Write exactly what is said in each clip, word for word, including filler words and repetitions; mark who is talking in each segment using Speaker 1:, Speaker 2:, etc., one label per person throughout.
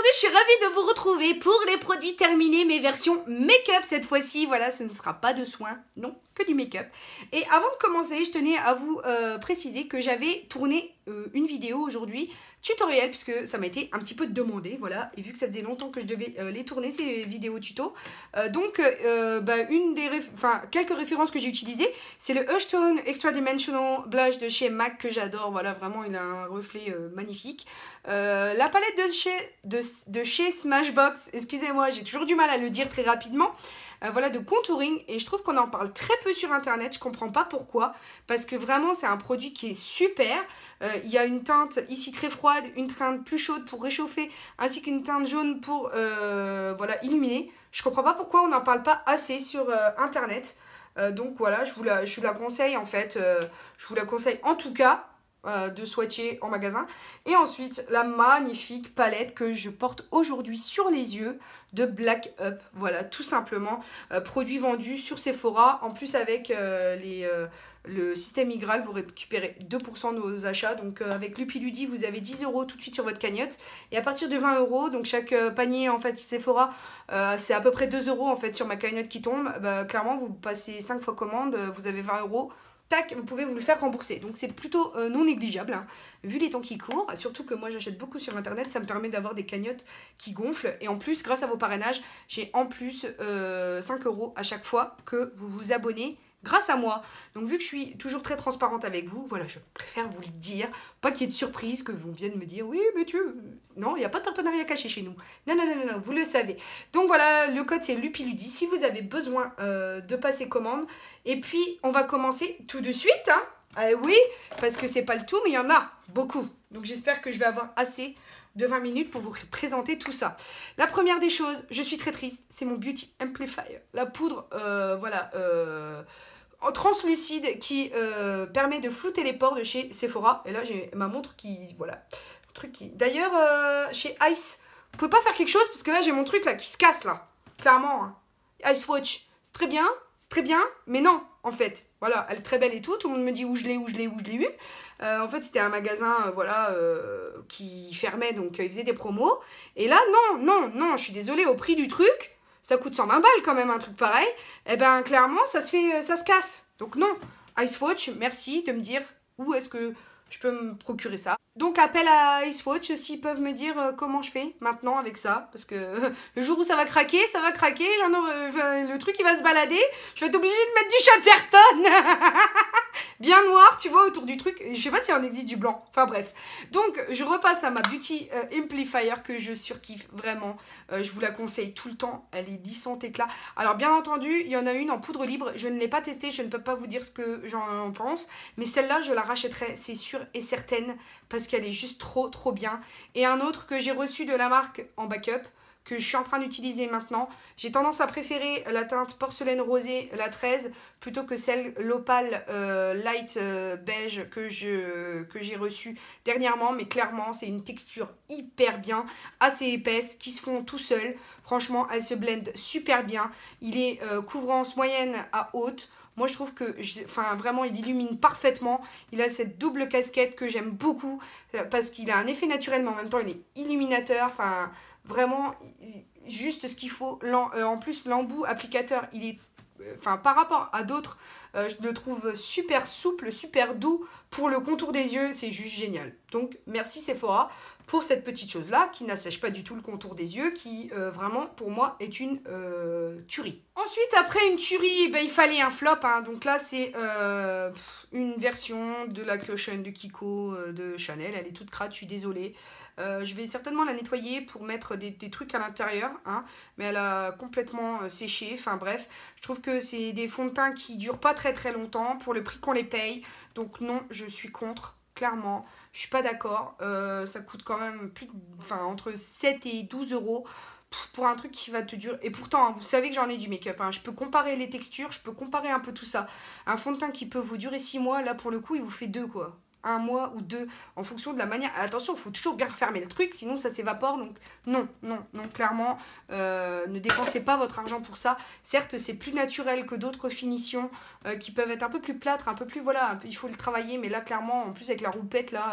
Speaker 1: aujourd'hui je suis ravie de vous retrouver pour les produits terminés, mes versions make-up cette fois-ci. Voilà, ce ne sera pas de soins, non, que du make-up. Et avant de commencer, je tenais à vous euh, préciser que j'avais tourné euh, une vidéo aujourd'hui, tutoriel, puisque ça m'a été un petit peu demandé, voilà. Et vu que ça faisait longtemps que je devais euh, les tourner, ces vidéos tuto, euh, donc euh, bah, une des réf enfin, quelques références que j'ai utilisées, c'est le Hush Tone Extra Dimensional Blush de chez MAC que j'adore. Voilà, vraiment il a un reflet euh, magnifique. Euh, la palette de chez, de, de chez Smashbox, excusez-moi, j'ai toujours du mal à le dire très rapidement. Euh, voilà, de contouring, et je trouve qu'on en parle très peu sur internet, je comprends pas pourquoi, parce que vraiment c'est un produit qui est super. Euh, il y a une teinte ici très froide, une teinte plus chaude pour réchauffer, ainsi qu'une teinte jaune pour euh, voilà, illuminer. Je comprends pas pourquoi on n'en parle pas assez sur euh, internet. Euh, donc voilà, je vous la, je vous la conseille en fait, euh, je vous la conseille en tout cas. Euh, de swatcher en magasin. Et ensuite la magnifique palette que je porte aujourd'hui sur les yeux de Black Up, voilà, tout simplement, euh, produit vendu sur Sephora, en plus avec euh, les, euh, le système Igral, vous récupérez deux pour cent de vos achats, donc euh, avec Lupiludi vous avez dix euros tout de suite sur votre cagnotte, et à partir de vingt euros, donc chaque euh, panier en fait Sephora, euh, c'est à peu près deux euros en fait sur ma cagnotte qui tombe, bah, clairement vous passez cinq fois commande, vous avez vingt euros. Tac, vous pouvez vous le faire rembourser. Donc c'est plutôt euh, non négligeable, hein, vu les temps qui courent. Surtout que moi j'achète beaucoup sur internet, ça me permet d'avoir des cagnottes qui gonflent. Et en plus, grâce à vos parrainages, j'ai en plus euh, cinq euros à chaque fois que vous vous abonnez grâce à moi. Donc vu que je suis toujours très transparente avec vous, voilà, je préfère vous le dire. Pas qu'il y ait de surprise que vous viennent me dire, oui, mais tu... Non, il n'y a pas de partenariat caché chez nous. Non, non, non, non, non, vous le savez. Donc voilà, le code c'est Lupiludi si vous avez besoin euh, de passer commande. Et puis, on va commencer tout de suite, hein. Euh, oui, parce que c'est pas le tout, mais il y en a beaucoup. Donc j'espère que je vais avoir assez de vingt minutes pour vous présenter tout ça. La première des choses, je suis très triste, c'est mon Beauty Amplifier. La poudre, euh, voilà, euh, en translucide qui euh, permet de flouter les pores de chez Sephora. Et là, j'ai ma montre qui, voilà, truc qui... D'ailleurs, euh, chez Ice, vous pouvez pas faire quelque chose parce que là, j'ai mon truc là qui se casse là, clairement. Hein. Ice Watch, c'est très bien, c'est très bien, mais non, en fait. Voilà, elle est très belle et tout, tout le monde me dit où je l'ai, où je l'ai, où je l'ai eu. Euh, en fait, c'était un magasin, euh, voilà, euh, qui fermait, donc euh, il faisait des promos. Et là, non, non, non, je suis désolée, au prix du truc, ça coûte cent vingt balles quand même, un truc pareil. Et ben, clairement, ça se fait, ça se casse. Donc non, Icewatch, merci de me dire où est-ce que je peux me procurer ça. Donc appel à Icewatch s'ils peuvent me dire euh, comment je fais maintenant avec ça. Parce que euh, le jour où ça va craquer, ça va craquer. J'en aurai, euh, le truc il va se balader. Je vais être obligée de mettre du Chatterton. Bien noir, tu vois, autour du truc. Je sais pas s'il en existe du blanc. Enfin bref. Donc je repasse à ma Beauty euh, Amplifier que je surkiffe vraiment. Euh, je vous la conseille tout le temps. Elle est dix éclats. Alors bien entendu, il y en a une en poudre libre. Je ne l'ai pas testée. Je ne peux pas vous dire ce que j'en pense. Mais celle-là, je la rachèterai. C'est sûr et certaine. Parce qu'elle est juste trop trop bien. Et un autre que j'ai reçu de la marque en backup, que je suis en train d'utiliser maintenant. J'ai tendance à préférer la teinte porcelaine rosée, la treize, plutôt que celle l'opale euh, light euh, beige que je que j'ai reçue dernièrement. Mais clairement, c'est une texture hyper bien, assez épaisse, qui se font tout seul. Franchement, elle se blende super bien. Il est euh, couvrance moyenne à haute. Moi, je trouve que, je, enfin, vraiment, il illumine parfaitement. Il a cette double casquette que j'aime beaucoup parce qu'il a un effet naturel, mais en même temps, il est illuminateur. Enfin, vraiment, juste ce qu'il faut. En plus, l'embout applicateur, il est, enfin, par rapport à d'autres, euh, je le trouve super souple, super doux pour le contour des yeux. C'est juste génial. Donc, merci Sephora pour cette petite chose-là qui n'assèche pas du tout le contour des yeux, qui euh, vraiment, pour moi, est une euh, tuerie. Ensuite, après une tuerie, ben, il fallait un flop. Hein. Donc là, c'est euh, une version de la clochonne de Kiko euh, de Chanel. Elle est toute crade, je suis désolée. Euh, je vais certainement la nettoyer pour mettre des, des trucs à l'intérieur. Hein. Mais elle a complètement euh, séché. Enfin bref, je trouve que c'est des fonds de teint qui durent pas très très longtemps pour le prix qu'on les paye. Donc non, je suis contre. Clairement, je suis pas d'accord. Euh, ça coûte quand même plus de, enfin, entre sept et douze euros pour un truc qui va te durer. Et pourtant, hein, vous savez que j'en ai du make-up. Hein. Je peux comparer les textures, je peux comparer un peu tout ça. Un fond de teint qui peut vous durer six mois, là pour le coup, il vous fait deux quoi. Un mois ou deux, en fonction de la manière. Attention, il faut toujours bien refermer le truc, sinon ça s'évapore. Donc non, non, non, clairement, euh, ne dépensez pas votre argent pour ça. Certes, c'est plus naturel que d'autres finitions euh, qui peuvent être un peu plus plâtres, un peu plus, voilà, un peu, il faut le travailler. Mais là, clairement, en plus avec la roupette, là,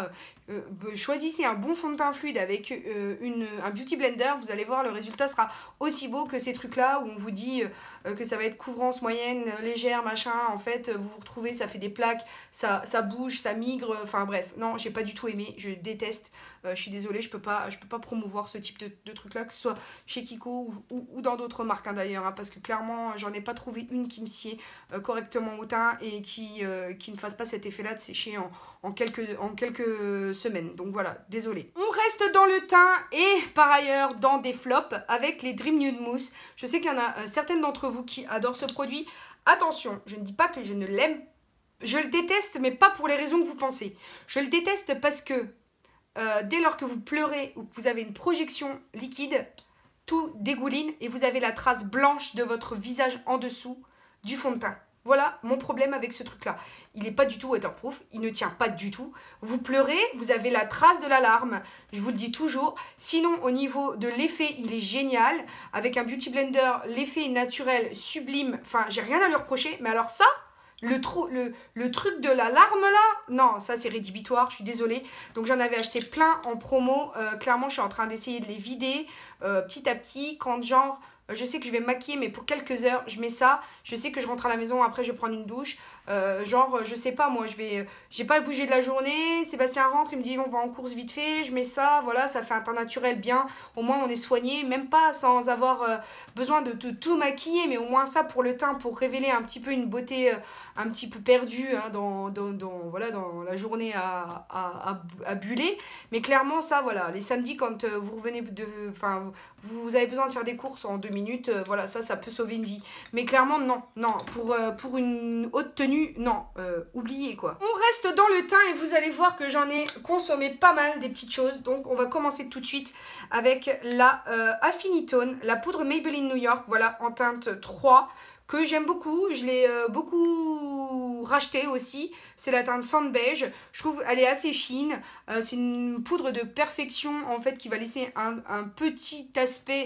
Speaker 1: euh, choisissez un bon fond de teint fluide avec euh, une, un beauty blender, vous allez voir le résultat sera aussi beau que ces trucs là où on vous dit euh, que ça va être couvrance moyenne, légère, machin, en fait vous vous retrouvez, ça fait des plaques, ça, ça bouge, ça migre, enfin bref, non j'ai pas du tout aimé, je déteste, euh, je suis désolée, je peux pas, je peux pas promouvoir ce type de, de truc là, que ce soit chez Kiko ou, ou, ou dans d'autres marques hein, d'ailleurs, hein, parce que clairement j'en ai pas trouvé une qui me sied euh, correctement au teint et qui, euh, qui ne fasse pas cet effet là de sécher en, en, quelques, en quelques semaines, donc voilà, désolée. On reste dans le teint et par ailleurs dans des flops avec les Dream Nude Mousse. Je sais qu'il y en a euh, certaines d'entre vous qui adorent ce produit. Attention, je ne dis pas que je ne l'aime, je le déteste mais pas pour les raisons que vous pensez. Je le déteste parce que euh, dès lors que vous pleurez ou que vous avez une projection liquide, tout dégouline et vous avez la trace blanche de votre visage en dessous du fond de teint. Voilà mon problème avec ce truc là. Il n'est pas du tout waterproof, il ne tient pas du tout. Vous pleurez, vous avez la trace de la larme, je vous le dis toujours. Sinon au niveau de l'effet il est génial. Avec un beauty blender l'effet est naturel, sublime. Enfin j'ai rien à lui reprocher. Mais alors ça, le, le, le truc de la larme là, non ça c'est rédhibitoire, je suis désolée. Donc j'en avais acheté plein en promo. euh, Clairement je suis en train d'essayer de les vider euh, petit à petit. Quand genre... Je sais que je vais me maquiller, mais pour quelques heures, je mets ça. Je sais que je rentre à la maison, après je vais prendre une douche. Euh, genre, je sais pas, moi, je vais... J'ai pas bougé de la journée. Sébastien rentre, il me dit, on va en course vite fait. Je mets ça, voilà, ça fait un teint naturel bien. Au moins, on est soigné. Même pas sans avoir euh, besoin de, de tout maquiller, mais au moins ça pour le teint, pour révéler un petit peu une beauté euh, un petit peu perdue hein, dans, dans, dans, voilà, dans la journée à, à, à, à buller. Mais clairement, ça, voilà, les samedis, quand euh, vous revenez de... Enfin, vous avez besoin de faire des courses en deux minutes, euh, voilà, ça, ça peut sauver une vie. Mais clairement, non, non, pour, euh, pour une haute tenue, non, euh, oubliez quoi. On reste dans le teint et vous allez voir que j'en ai consommé pas mal des petites choses. Donc, on va commencer tout de suite avec la euh, Affinitone, la poudre Maybelline New York, voilà, en teinte trois, que j'aime beaucoup. Je l'ai euh, beaucoup racheté aussi. C'est la teinte Sand Beige. Je trouve elle est assez fine. Euh, c'est une poudre de perfection en fait qui va laisser un, un petit aspect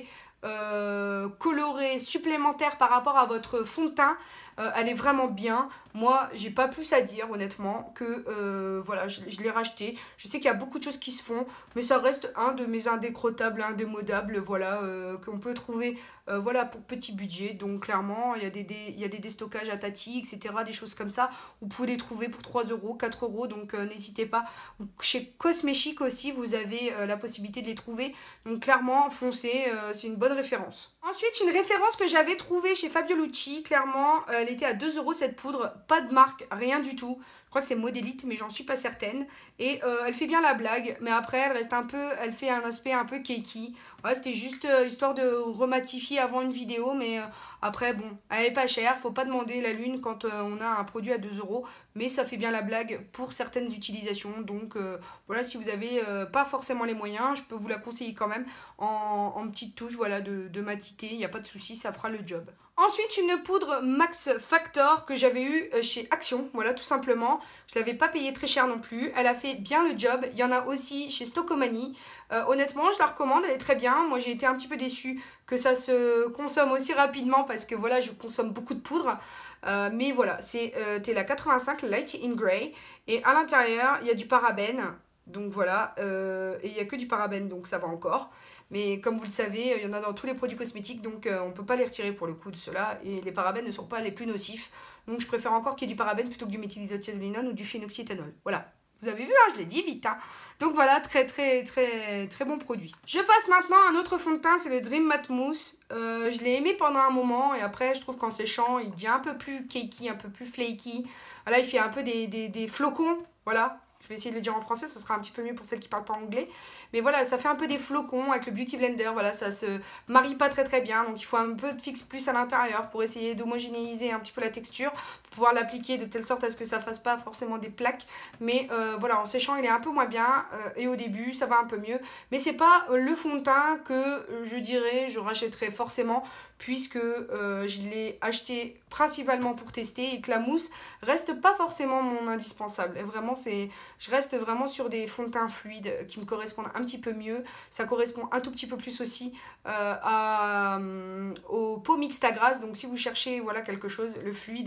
Speaker 1: Euh, coloré supplémentaire par rapport à votre fond de teint. Euh, elle est vraiment bien. Moi, j'ai pas plus à dire honnêtement que euh, voilà, je, je l'ai racheté. Je sais qu'il y a beaucoup de choses qui se font, mais ça reste un de mes indécrottables, indémodables, voilà, euh, qu'on peut trouver euh, voilà, pour petit budget. Donc clairement, il y a des, des, il y a des déstockages à Tati, et cetera. Des choses comme ça. Vous pouvez les trouver pour trois euros, quatre euros. Donc euh, n'hésitez pas. Chez Cosmechic aussi, vous avez euh, la possibilité de les trouver. Donc clairement, foncez, euh, c'est une bonne référence. Ensuite, une référence que j'avais trouvée chez Fabio Lucci, clairement, euh, elle était à deux euros cette poudre, pas de marque, rien du tout. Je crois que c'est Modélite, mais j'en suis pas certaine. Et euh, elle fait bien la blague, mais après, elle reste un peu, elle fait un aspect un peu cakey. Ouais, c'était juste euh, histoire de rematifier avant une vidéo, mais euh, après, bon, elle est pas chère, faut pas demander la lune quand euh, on a un produit à deux euros. Mais ça fait bien la blague pour certaines utilisations. Donc euh, voilà, si vous avez euh, pas forcément les moyens, je peux vous la conseiller quand même en, en petite touche voilà, de, de matité. Il n'y a pas de souci, ça fera le job. Ensuite, une poudre Max Factor que j'avais eue chez Action, voilà, tout simplement. Je ne l'avais pas payée très cher non plus. Elle a fait bien le job. Il y en a aussi chez Stockomanie. Euh, honnêtement, je la recommande, elle est très bien. Moi, j'ai été un petit peu déçue que ça se consomme aussi rapidement parce que voilà, je consomme beaucoup de poudre. Euh, mais voilà, c'est euh, Tela quatre-vingt-cinq Light in Grey. Et à l'intérieur, il y a du parabène. Donc voilà, euh, et il n'y a que du parabène, donc ça va encore. Mais comme vous le savez, il y en a dans tous les produits cosmétiques, donc euh, on ne peut pas les retirer pour le coup de cela. Et les parabènes ne sont pas les plus nocifs. Donc je préfère encore qu'il y ait du parabène plutôt que du méthylisothiazolinone ou du phénoxyéthanol. Voilà. Vous avez vu, hein, je l'ai dit vite. Hein. Donc voilà, très très très très bon produit. Je passe maintenant à un autre fond de teint, c'est le Dream Matte Mousse. Euh, je l'ai aimé pendant un moment et après je trouve qu'en séchant, il devient un peu plus cakey, un peu plus flaky. Voilà, il fait un peu des, des, des flocons, voilà. Je vais essayer de le dire en français, ça sera un petit peu mieux pour celles qui ne parlent pas anglais. Mais voilà, ça fait un peu des flocons avec le Beauty Blender. Voilà, ça se marie pas très très bien. Donc il faut un peu de fixe plus à l'intérieur pour essayer d'homogénéiser un petit peu la texture. Pour pouvoir l'appliquer de telle sorte à ce que ça fasse pas forcément des plaques. Mais euh, voilà, en séchant, il est un peu moins bien. Euh, et au début, ça va un peu mieux. Mais c'est pas le fond de teint que euh, je dirais, je rachèterais forcément. Puisque euh, je l'ai acheté principalement pour tester et que la mousse reste pas forcément mon indispensable. Et vraiment, c'est, je reste vraiment sur des fonds de teint fluides qui me correspondent un petit peu mieux. Ça correspond un tout petit peu plus aussi euh, à, euh, aux peaux mixtes à grasse. Donc si vous cherchez voilà, quelque chose, le fluide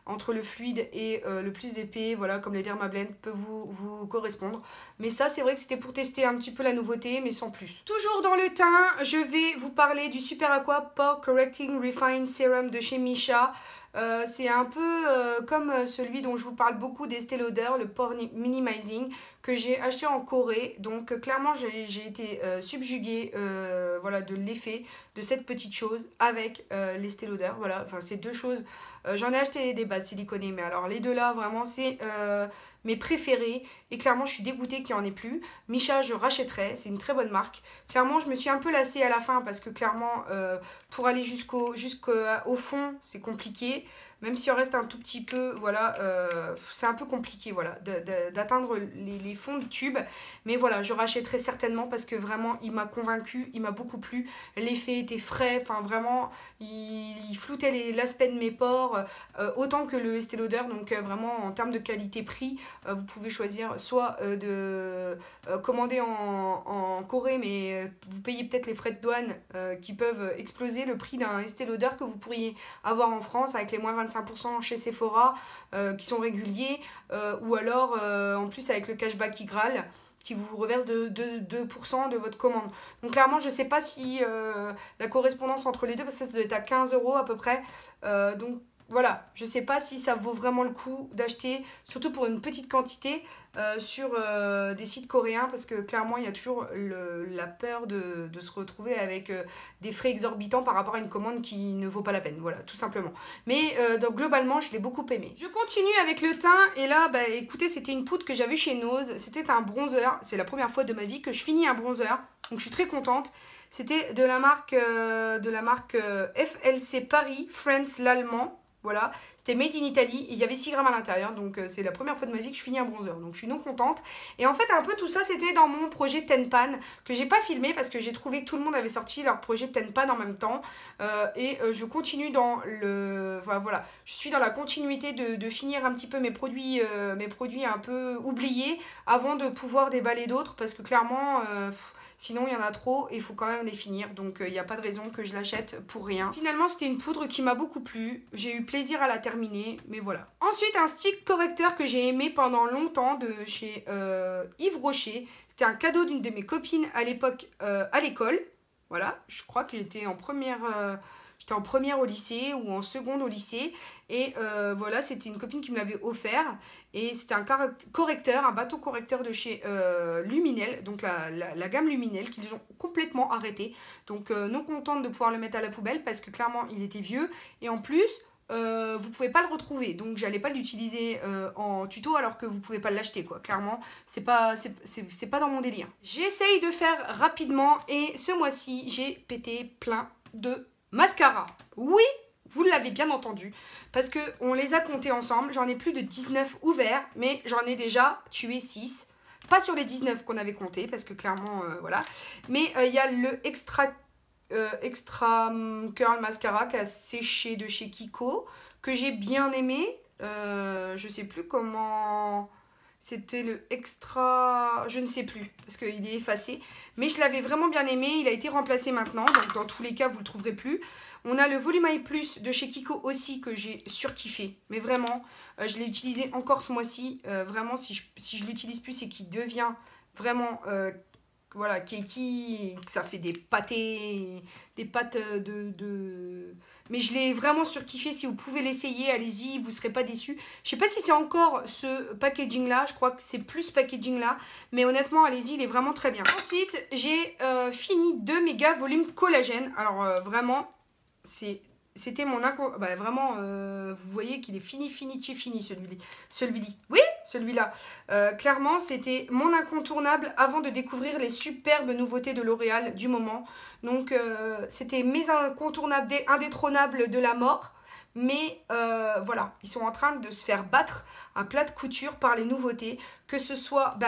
Speaker 1: entre le fluide et euh, le plus épais, voilà, comme les Dermablend, peut vous, vous correspondre. Mais ça, c'est vrai que c'était pour tester un petit peu la nouveauté, mais sans plus. Toujours dans le teint, je vais vous parler du Super Aqua Pore Correcting Refine Serum de chez Missha. Euh, c'est un peu euh, comme celui dont je vous parle beaucoup d'Estée Lauder, le Pore Minimizing, que j'ai acheté en Corée. Donc euh, clairement j'ai été euh, subjuguée euh, voilà, de l'effet de cette petite chose avec euh, l'Estée Lauder. Voilà, enfin ces deux choses, euh, j'en ai acheté des bases siliconées, mais alors les deux là vraiment c'est euh, mes préférés. Et clairement je suis dégoûtée qu'il n'y en ait plus. Missha je rachèterai, c'est une très bonne marque. Clairement je me suis un peu lassée à la fin parce que clairement euh, pour aller jusqu'au jusqu'au fond c'est compliqué. Même s'il en reste un tout petit peu, voilà, euh, c'est un peu compliqué, voilà, d'atteindre les, les fonds de tube. Mais voilà, je rachèterai certainement parce que vraiment, il m'a convaincu, il m'a beaucoup plu. L'effet était frais, enfin vraiment, il, il floutait l'aspect de mes pores, euh, autant que le Estée Lauder. Donc euh, vraiment, en termes de qualité-prix, euh, vous pouvez choisir soit euh, de euh, commander en, en Corée, mais euh, vous payez peut-être les frais de douane euh, qui peuvent exploser le prix d'un Estée Lauder que vous pourriez avoir en France avec les moins vingt-cinq pour cent chez Sephora euh, qui sont réguliers, euh, ou alors euh, en plus avec le cashback Igral qui vous reverse de, de deux pour cent de votre commande. Donc clairement je sais pas si euh, la correspondance entre les deux, parce que ça doit être à quinze euros à peu près, euh, donc voilà, je sais pas si ça vaut vraiment le coup d'acheter, surtout pour une petite quantité, euh, sur euh, des sites coréens, parce que clairement il y a toujours le, la peur de, de se retrouver avec euh, des frais exorbitants par rapport à une commande qui ne vaut pas la peine, voilà, tout simplement. Mais euh, donc globalement je l'ai beaucoup aimé. Je continue avec le teint, et là, bah écoutez, c'était une poudre que j'avais chez Nose, c'était un bronzer, c'est la première fois de ma vie que je finis un bronzer, donc je suis très contente. C'était de la marque, euh, de la marque euh, F L C Paris, France l'allemand. Voilà, c'était made in Italy, il y avait six grammes à l'intérieur, donc euh, c'est la première fois de ma vie que je finis un bronzer, donc je suis non contente. Et en fait un peu tout ça c'était dans mon projet Ten Pan, que j'ai pas filmé parce que j'ai trouvé que tout le monde avait sorti leur projet Ten Pan en même temps. Euh, et euh, je continue dans le... Enfin, voilà, je suis dans la continuité de, de finir un petit peu mes produits, euh, mes produits un peu oubliés avant de pouvoir déballer d'autres, parce que clairement... Euh, sinon, il y en a trop et il faut quand même les finir. Donc, il euh, n'y a pas de raison que je l'achète pour rien. Finalement, c'était une poudre qui m'a beaucoup plu. J'ai eu plaisir à la terminer, mais voilà. Ensuite, un stick correcteur que j'ai aimé pendant longtemps de chez euh, Yves Rocher. C'était un cadeau d'une de mes copines à l'époque euh, à l'école. Voilà, je crois que j'étais en première... Euh, J'étais en première au lycée ou en seconde au lycée. Et euh, voilà, c'était une copine qui me l'avait offert. Et c'était un correcteur, un bateau correcteur de chez euh, Luminel. Donc la, la, la gamme Luminel qu'ils ont complètement arrêté. Donc euh, non contente de pouvoir le mettre à la poubelle parce que clairement il était vieux. Et en plus... Euh, vous pouvez pas le retrouver, donc j'allais pas l'utiliser euh, en tuto alors que vous pouvez pas l'acheter, quoi. Clairement, c'est pas, c'est pas dans mon délire. J'essaye de faire rapidement et ce mois-ci j'ai pété plein de mascara. Oui, vous l'avez bien entendu, parce que on les a comptés ensemble. J'en ai plus de dix-neuf ouverts, mais j'en ai déjà tué six. Pas sur les dix-neuf qu'on avait comptés, parce que clairement, euh, voilà. Mais il euh, y a le extra... Euh, extra curl mascara qui a séché de chez Kiko, que j'ai bien aimé. Euh, je sais plus comment... C'était le extra... Je ne sais plus, parce qu'il est effacé. Mais je l'avais vraiment bien aimé. Il a été remplacé maintenant, donc dans tous les cas, vous ne le trouverez plus. On a le Volume Eye Plus de chez Kiko aussi, que j'ai surkiffé. Mais vraiment, euh, je l'ai utilisé encore ce mois-ci. Euh, vraiment, si je, si je l'utilise plus, c'est qu'il devient vraiment... Euh, voilà, Keiki, ça fait des pâtés, des pâtes de... de... Mais je l'ai vraiment surkiffé, si vous pouvez l'essayer, allez-y, vous ne serez pas déçus. Je sais pas si c'est encore ce packaging-là, je crois que c'est plus ce packaging-là, mais honnêtement, allez-y, il est vraiment très bien. Ensuite, j'ai euh, fini deux méga volumes collagène. Alors euh, vraiment, c'est... C'était mon inco... Bah, vraiment, euh, vous voyez qu'il est fini, fini, tu fini, celui-là. Celui-là. Oui, celui-là. Euh, clairement, c'était mon incontournable avant de découvrir les superbes nouveautés de L'Oréal du moment. Donc, euh, c'était mes incontournables indétrônables de la mort. Mais euh, voilà, ils sont en train de se faire battre à plat de couture par les nouveautés. Que ce soit... Bah,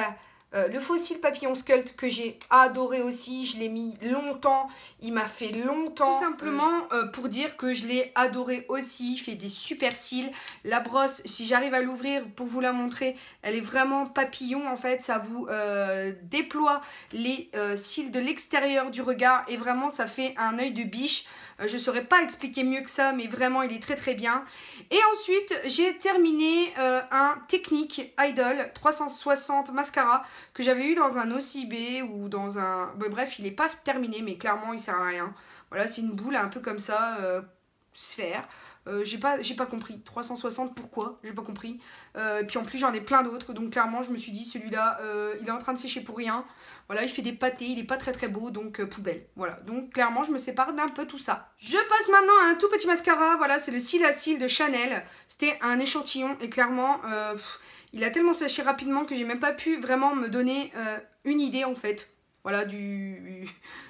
Speaker 1: Euh, le Fossil Papillon Sculpt que j'ai adoré aussi, je l'ai mis longtemps, il m'a fait longtemps. Tout simplement euh, pour dire que je l'ai adoré aussi, il fait des super cils. La brosse, si j'arrive à l'ouvrir pour vous la montrer, elle est vraiment papillon en fait, ça vous euh, déploie les euh, cils de l'extérieur du regard et vraiment ça fait un œil de biche. Euh, je ne saurais pas expliquer mieux que ça, mais vraiment il est très très bien. Et ensuite j'ai terminé euh, un Technique Idol trois cent soixante mascara que j'avais eu dans un O C B ou dans un... Bon, bref, il n'est pas terminé, mais clairement, il sert à rien. Voilà, c'est une boule un peu comme ça, euh, sphère. Euh, j'ai pas, j'ai pas compris. trois cent soixante, pourquoi? J'ai pas compris. Euh, puis en plus, j'en ai plein d'autres. Donc clairement, je me suis dit, celui-là, euh, il est en train de sécher pour rien. Voilà, il fait des pâtés, il est pas très très beau, donc euh, poubelle. Voilà, donc clairement, je me sépare d'un peu tout ça. Je passe maintenant à un tout petit mascara. Voilà, c'est le Cils à Cils de Chanel. C'était un échantillon et clairement... Euh, pff, il a tellement séché rapidement que j'ai même pas pu vraiment me donner euh, une idée en fait. Voilà, du,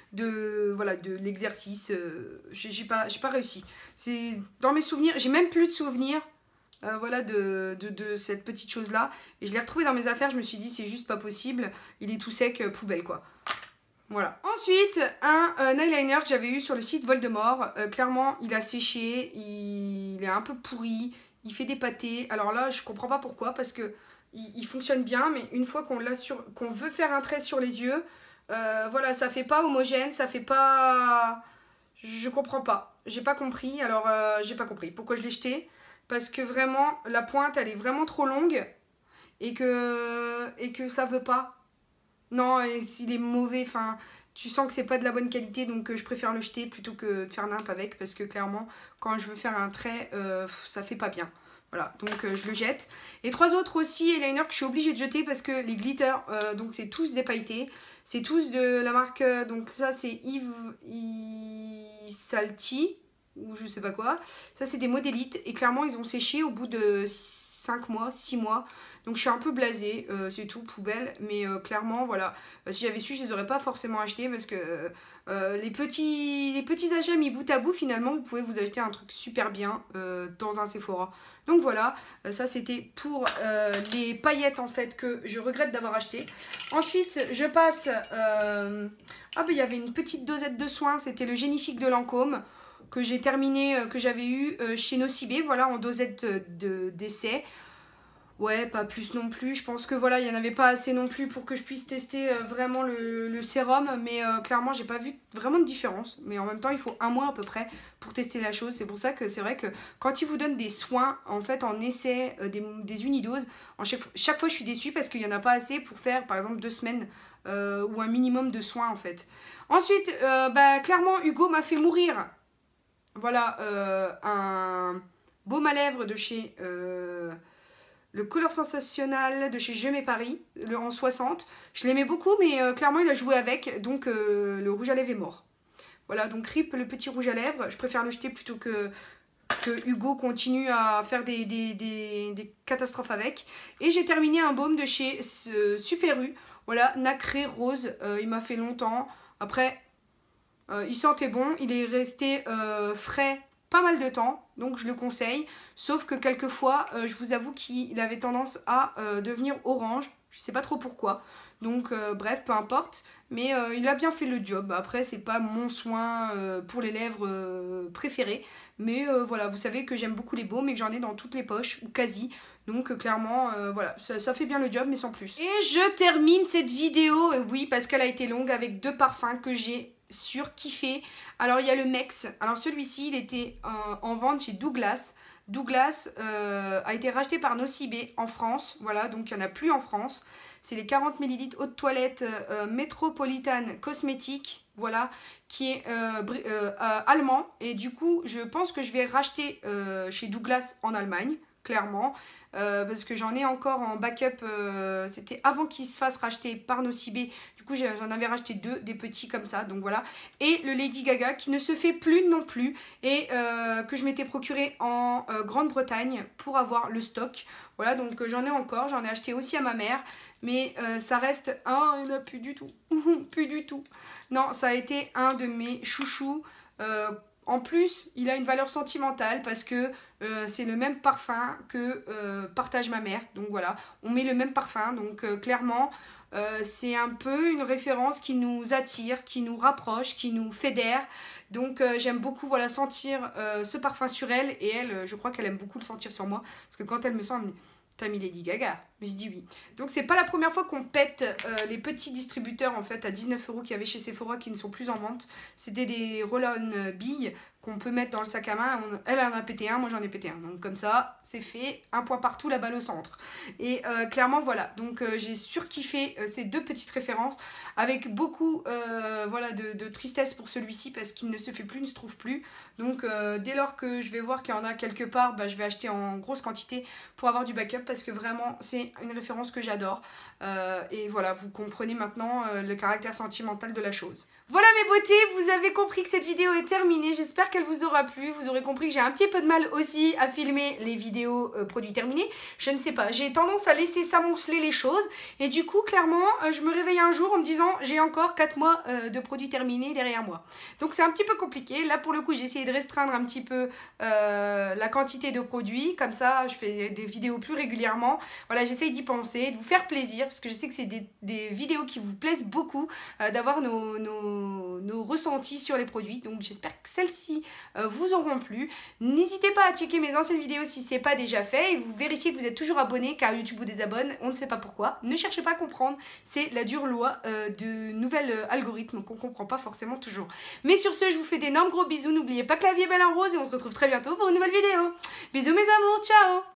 Speaker 1: de, voilà, de l'exercice. Euh, j'ai pas, j'ai pas réussi. C'est dans mes souvenirs, j'ai même plus de souvenirs euh, voilà, de, de, de cette petite chose là. Et je l'ai retrouvé dans mes affaires, je me suis dit c'est juste pas possible. Il est tout sec, euh, poubelle quoi. Voilà. Ensuite, un euh, eyeliner que j'avais eu sur le site Voldemort. Euh, clairement, il a séché, il, il est un peu pourri. Il fait des pâtés. Alors là, je comprends pas pourquoi, parce que il, il fonctionne bien, mais une fois qu'on l'a sur, qu'on veut faire un trait sur les yeux, euh, voilà, ça fait pas homogène, ça fait pas... Je comprends pas. J'ai pas compris, alors euh, j'ai pas compris. Pourquoi je l'ai jeté? Parce que vraiment, la pointe, elle est vraiment trop longue et que, et que ça veut pas. Non, et s'il est mauvais, enfin... Tu sens que c'est pas de la bonne qualité, donc euh, je préfère le jeter plutôt que de faire nimp avec, parce que clairement, quand je veux faire un trait, euh, ça fait pas bien. Voilà, donc euh, je le jette. Et trois autres aussi eyeliner que je suis obligée de jeter parce que les glitters, euh, donc c'est tous des pailletés. C'est tous de la marque, euh, donc ça c'est Yves Salty, ou je sais pas quoi. Ça c'est des modélites, et clairement ils ont séché au bout de cinq mois, six mois. Donc je suis un peu blasée, euh, c'est tout, poubelle. Mais euh, clairement, voilà, euh, si j'avais su, je les aurais pas forcément achetés parce que euh, les petits les petits achats mis bout à bout, finalement, vous pouvez vous acheter un truc super bien euh, dans un Sephora. Donc voilà, euh, ça c'était pour euh, les paillettes en fait que je regrette d'avoir acheté. Ensuite, je passe... Euh... Ah ben il y avait une petite dosette de soins, c'était le Génifique de Lancôme que j'ai terminé, euh, que j'avais eu euh, chez Nocibé, voilà, en dosette de d'essai. Ouais, pas plus non plus. Je pense que voilà, il n'y en avait pas assez non plus pour que je puisse tester euh, vraiment le, le sérum. Mais euh, clairement, j'ai pas vu vraiment de différence. Mais en même temps, il faut un mois à peu près pour tester la chose. C'est pour ça que c'est vrai que quand ils vous donnent des soins, en fait, en essai, euh, des, des unidoses, en chaque, chaque fois, je suis déçue parce qu'il n'y en a pas assez pour faire, par exemple, deux semaines euh, ou un minimum de soins, en fait. Ensuite, euh, bah, clairement, Hugo m'a fait mourir. Voilà, euh, un baume à lèvres de chez... Euh, le Color Sensationnel de chez Je Mets Paris, le en soixante. Je l'aimais beaucoup, mais euh, clairement, il a joué avec, donc euh, le rouge à lèvres est mort. Voilà, donc Rip, le petit rouge à lèvres. Je préfère le jeter plutôt que, que Hugo continue à faire des, des, des, des catastrophes avec. Et j'ai terminé un baume de chez euh, Super U. Voilà, nacré rose. Euh, il m'a fait longtemps. Après, euh, il sentait bon. Il est resté euh, frais pas mal de temps, donc je le conseille, sauf que quelquefois euh, je vous avoue qu'il avait tendance à euh, devenir orange, je sais pas trop pourquoi, donc euh, bref, peu importe, mais euh, il a bien fait le job. Après c'est pas mon soin euh, pour les lèvres euh, préféré, mais euh, voilà, vous savez que j'aime beaucoup les baumes et que j'en ai dans toutes les poches, ou quasi, donc euh, clairement euh, voilà, ça, ça fait bien le job mais sans plus. Et je termine cette vidéo, euh, oui, parce qu'elle a été longue, avec deux parfums que j'ai surkiffé. Alors il y a le Mex, alors celui-ci il était euh, en vente chez Douglas. Douglas euh, a été racheté par Nocibé en France, voilà, donc il n'y en a plus en France. C'est les quarante millilitres eau de toilette euh, Metropolitan Cosmétique, voilà, qui est euh, euh, euh, allemand, et du coup je pense que je vais racheter euh, chez Douglas en Allemagne, clairement. Euh, parce que j'en ai encore en backup, euh, c'était avant qu'il se fasse racheter par Nocibé, du coup j'en avais racheté deux, des petits comme ça, donc voilà. Et le Lady Gaga qui ne se fait plus non plus, et euh, que je m'étais procuré en euh, Grande-Bretagne pour avoir le stock, voilà, donc euh, j'en ai encore, j'en ai acheté aussi à ma mère, mais euh, ça reste, ah il n'y en a plus du tout, plus du tout, non, ça a été un de mes chouchous. euh, En plus, il a une valeur sentimentale parce que euh, c'est le même parfum que euh, partage ma mère. Donc voilà, on met le même parfum. Donc euh, clairement, Euh, c'est un peu une référence qui nous attire, qui nous rapproche, qui nous fédère. Donc euh, j'aime beaucoup voilà, sentir euh, ce parfum sur elle. Et elle, euh, je crois qu'elle aime beaucoup le sentir sur moi. Parce que quand elle me sent, elle me dit « T'as mis Lady Gaga ?» J'ai dit oui. Donc c'est pas la première fois qu'on pète euh, les petits distributeurs en fait à dix-neuf euros qu'il y avait chez Sephora qui ne sont plus en vente. C'était des roll-on billes qu'on peut mettre dans le sac à main. On, elle en a pété un, moi j'en ai pété un. Donc comme ça, c'est fait. Un point partout, la balle au centre. Et euh, clairement, voilà. Donc euh, j'ai surkiffé euh, ces deux petites références avec beaucoup euh, voilà, de, de tristesse pour celui-ci parce qu'il ne se fait plus, ne se trouve plus. Donc euh, dès lors que je vais voir qu'il y en a quelque part, bah, je vais acheter en grosse quantité pour avoir du backup parce que vraiment, c'est une référence que j'adore. Euh, et voilà, vous comprenez maintenant euh, le caractère sentimental de la chose. Voilà mes beautés, vous avez compris que cette vidéo est terminée. J'espère qu'elle vous aura plu. Vous aurez compris que j'ai un petit peu de mal aussi à filmer les vidéos euh, produits terminés. Je ne sais pas, j'ai tendance à laisser s'amonceler les choses. Et du coup, clairement, euh, je me réveille un jour en me disant j'ai encore quatre mois euh, de produits terminés derrière moi. Donc c'est un petit peu compliqué. Là, pour le coup, j'ai essayé de restreindre un petit peu euh, la quantité de produits. Comme ça, je fais des vidéos plus régulièrement. Voilà, j'essaye d'y penser, de vous faire plaisir. Parce que je sais que c'est des, des vidéos qui vous plaisent beaucoup. Euh, d'avoir nos... nos nos ressentis sur les produits, donc j'espère que celles-ci euh, vous auront plu. N'hésitez pas à checker mes anciennes vidéos si ce n'est pas déjà fait et vous vérifiez que vous êtes toujours abonné car YouTube vous désabonne, on ne sait pas pourquoi. Ne cherchez pas à comprendre, c'est la dure loi euh, de nouvel euh, algorithme qu'on ne comprend pas forcément toujours. Mais sur ce, je vous fais d'énormes gros bisous, n'oubliez pas que la vie est belle en rose et on se retrouve très bientôt pour une nouvelle vidéo. Bisous mes amours, ciao!